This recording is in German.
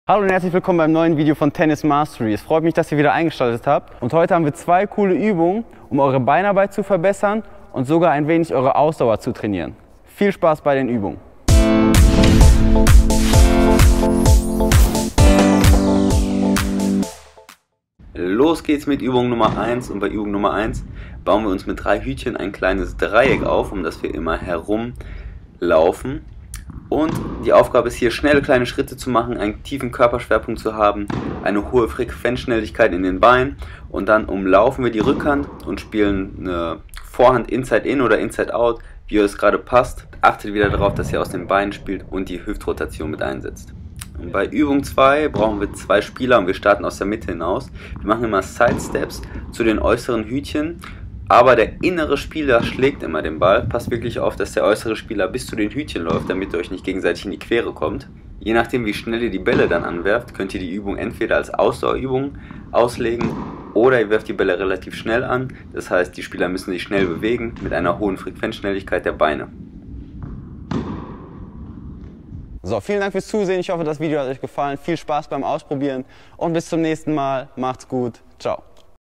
Hallo und herzlich willkommen beim neuen Video von Tennis Mastery. Es freut mich, dass ihr wieder eingeschaltet habt. Und heute haben wir zwei coole Übungen, um eure Beinarbeit zu verbessern und sogar ein wenig eure Ausdauer zu trainieren. Viel Spaß bei den Übungen. Los geht's mit Übung Nummer 1 und bei Übung Nummer 1 bauen wir uns mit 3 Hütchen ein kleines Dreieck auf, um das wir immer herumlaufen. Und die Aufgabe ist hier, schnelle kleine Schritte zu machen, einen tiefen Körperschwerpunkt zu haben, eine hohe Frequenzschnelligkeit in den Beinen und dann umlaufen wir die Rückhand und spielen eine Vorhand Inside-In oder Inside-Out, wie es gerade passt. Achtet wieder darauf, dass ihr aus den Beinen spielt und die Hüftrotation mit einsetzt. Und bei Übung 2 brauchen wir 2 Spieler und wir starten aus der Mitte hinaus. Wir machen immer Side-Steps zu den äußeren Hütchen. Aber der innere Spieler schlägt immer den Ball. Passt wirklich auf, dass der äußere Spieler bis zu den Hütchen läuft, damit ihr euch nicht gegenseitig in die Quere kommt. Je nachdem, wie schnell ihr die Bälle dann anwerft, könnt ihr die Übung entweder als Ausdauerübung auslegen oder ihr werft die Bälle relativ schnell an. Das heißt, die Spieler müssen sich schnell bewegen mit einer hohen Frequenzschnelligkeit der Beine. So, vielen Dank fürs Zusehen. Ich hoffe, das Video hat euch gefallen. Viel Spaß beim Ausprobieren und bis zum nächsten Mal. Macht's gut. Ciao.